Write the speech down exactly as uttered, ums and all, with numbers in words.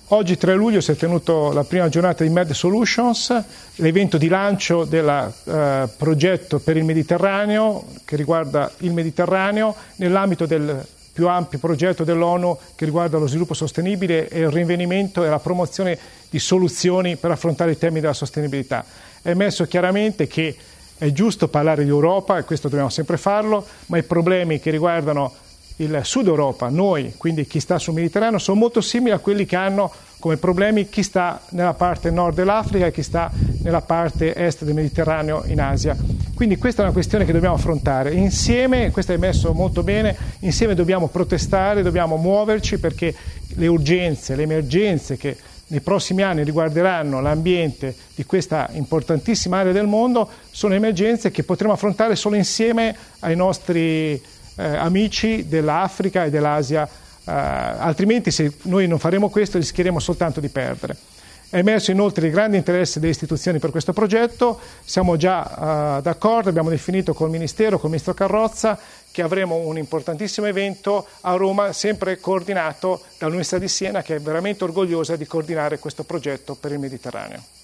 Oggi tre luglio si è tenuto la prima giornata di Med Solutions, l'evento di lancio del eh, progetto per il Mediterraneo, che riguarda il Mediterraneo, nell'ambito del più ampio progetto dell'ONU che riguarda lo sviluppo sostenibile e il rinvenimento e la promozione di soluzioni per affrontare i temi della sostenibilità. È emerso chiaramente che è giusto parlare di Europa, e questo dobbiamo sempre farlo, ma i problemi che riguardano il Sud Europa, noi, quindi chi sta sul Mediterraneo, sono molto simili a quelli che hanno come problemi chi sta nella parte nord dell'Africa e chi sta nella parte est del Mediterraneo in Asia. Quindi questa è una questione che dobbiamo affrontare. Insieme, questo è messo molto bene, insieme dobbiamo protestare, dobbiamo muoverci perché le urgenze, le emergenze che nei prossimi anni riguarderanno l'ambiente di questa importantissima area del mondo sono emergenze che potremo affrontare solo insieme ai nostri eh, amici dell'Africa e dell'Asia. Uh, altrimenti se noi non faremo questo rischieremo soltanto di perdere. È emerso inoltre il grande interesse delle istituzioni per questo progetto, siamo già uh, d'accordo, abbiamo definito col Ministero, col Ministro Carrozza, che avremo un importantissimo evento a Roma, sempre coordinato dall'Università di Siena, che è veramente orgogliosa di coordinare questo progetto per il Mediterraneo.